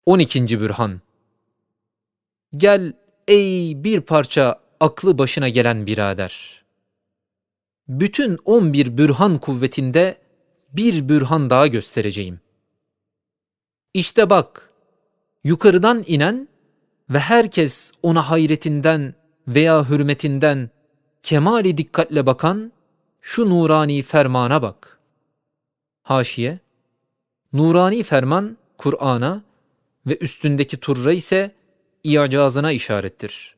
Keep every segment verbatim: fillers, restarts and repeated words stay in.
on ikinci Bürhan. Gel ey bir parça aklı başına gelen birader. Bütün on bir bürhan kuvvetinde bir bürhan daha göstereceğim. İşte bak, yukarıdan inen ve herkes ona hayretinden veya hürmetinden kemali dikkatle bakan şu nurani fermana bak. Haşiye, nurani ferman Kur'an'a ve üstündeki turra ise i'cazına işarettir.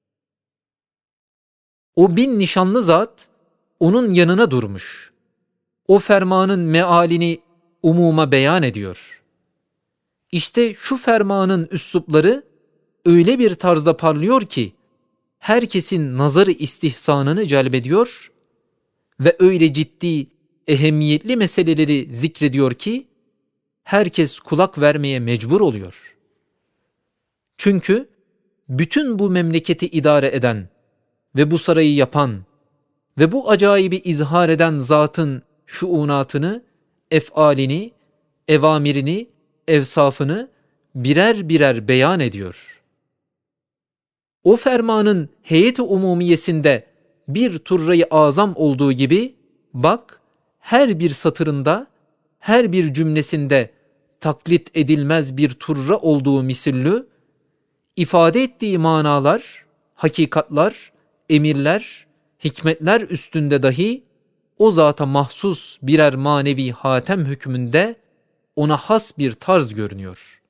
O bin nişanlı zat onun yanına durmuş. O fermanın mealini umuma beyan ediyor. İşte şu fermanın üslupları öyle bir tarzda parlıyor ki herkesin nazarı istihsanını celbediyor ve öyle ciddi, ehemmiyetli meseleleri zikrediyor ki herkes kulak vermeye mecbur oluyor. Çünkü bütün bu memleketi idare eden ve bu sarayı yapan ve bu acayibi izhar eden zatın şuunatını, efalini, evamirini, evsafını birer birer beyan ediyor. O fermanın heyet-i umumiyesinde bir turra-i azam olduğu gibi, bak her bir satırında, her bir cümlesinde taklit edilmez bir turra olduğu misillü, ifade ettiği manalar, hakikatlar, emirler, hikmetler üstünde dahi o zata mahsus birer manevi hatem hükmünde ona has bir tarz görünüyor.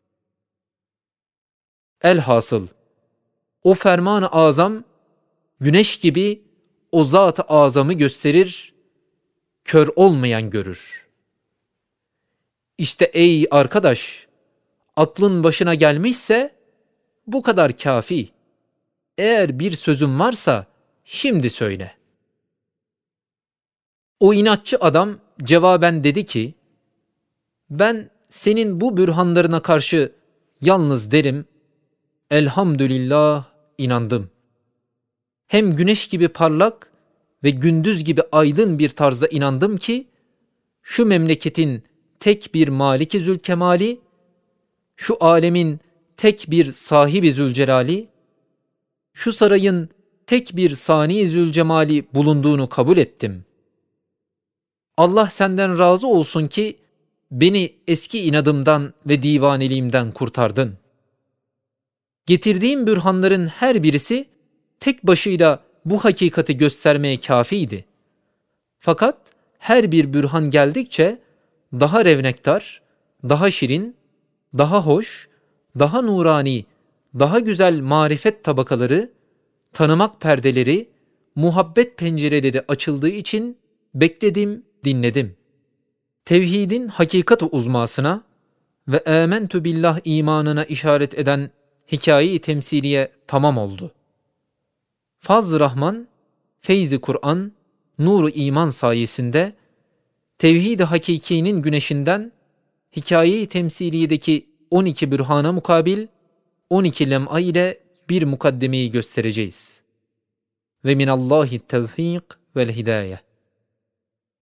Elhasıl, o ferman-ı azam, güneş gibi o zat-ı azamı gösterir, kör olmayan görür. İşte ey arkadaş, aklın başına gelmişse bu kadar kafi. Eğer bir sözün varsa şimdi söyle. O inatçı adam cevaben dedi ki, ben senin bu bürhanlarına karşı yalnız derim, elhamdülillah inandım. Hem güneş gibi parlak ve gündüz gibi aydın bir tarzda inandım ki, şu memleketin tek bir Maliki Zülkemali, şu alemin tek bir sahibi Zülcelali, şu sarayın tek bir Sani Zülcemali bulunduğunu kabul ettim. Allah senden razı olsun ki beni eski inadımdan ve divaniliğimden kurtardın. Getirdiğim bürhanların her birisi tek başıyla bu hakikati göstermeye kâfiydi. Fakat her bir bürhan geldikçe daha revnektar, daha şirin, daha hoş, daha nurani, daha güzel marifet tabakaları, tanımak perdeleri, muhabbet pencereleri açıldığı için bekledim, dinledim. Tevhidin hakikat uzmasına ve âmentü billah imanına işaret eden hikaye-i temsiliye tamam oldu. Fazl-ı Rahman, feyz-i Kur'an, nur-u iman sayesinde tevhid-i hakikinin güneşinden hikaye-i temsiliyedeki on iki bürhana mukabil on iki lem'a ile bir mukaddemeyi göstereceğiz. Ve minallahi tevfik vel hidayeh.